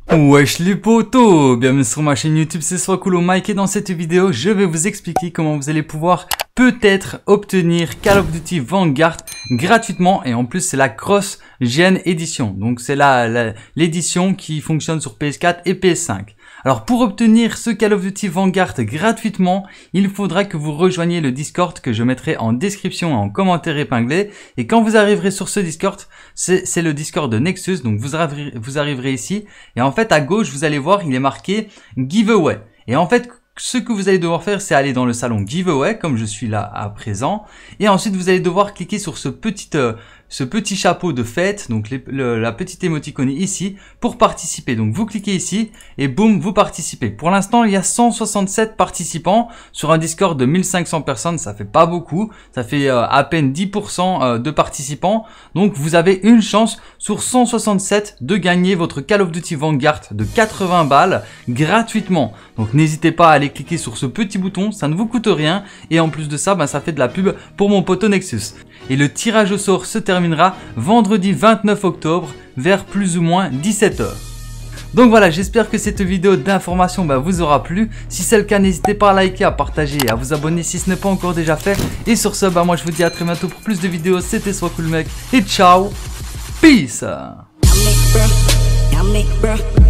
Wesh les potos, bienvenue sur ma chaîne YouTube, c'est Swakulo Mike et dans cette vidéo, je vais vous expliquer comment vous allez pouvoir peut-être obtenir Call of Duty Vanguard gratuitement et en plus c'est la Cross-Gen Edition, donc c'est l'édition qui fonctionne sur PS4 et PS5. Alors pour obtenir ce Call of Duty Vanguard gratuitement, il faudra que vous rejoigniez le Discord que je mettrai en description et en commentaire épinglé. Et quand vous arriverez sur ce Discord, c'est le Discord de Nexus, donc vous arriverez ici. Et en fait à gauche, vous allez voir, il est marqué Giveaway. Et en fait, ce que vous allez devoir faire, c'est aller dans le salon Giveaway, comme je suis là à présent. Et ensuite, vous allez devoir cliquer sur ce petit chapeau de fête, donc la petite émoticône ici, pour participer. Donc vous cliquez ici et boum, vous participez. Pour l'instant, il y a 167 participants sur un Discord de 1500 personnes. Ça fait pas beaucoup, ça fait à peine 10% de participants. Donc vous avez une chance sur 167 de gagner votre Call of Duty Vanguard de 80 balles gratuitement. Donc n'hésitez pas à aller cliquer sur ce petit bouton, ça ne vous coûte rien. Et en plus de ça, ça fait de la pub pour mon poteau Nexus. Et le tirage au sort se terminera vendredi 29 octobre vers plus ou moins 17 h. Donc voilà, j'espère que cette vidéo d'information vous aura plu. Si c'est le cas, n'hésitez pas à liker, à partager et à vous abonner si ce n'est pas encore déjà fait. Et sur ce, moi je vous dis à très bientôt pour plus de vidéos. C'était Swakulo Mike et ciao, peace.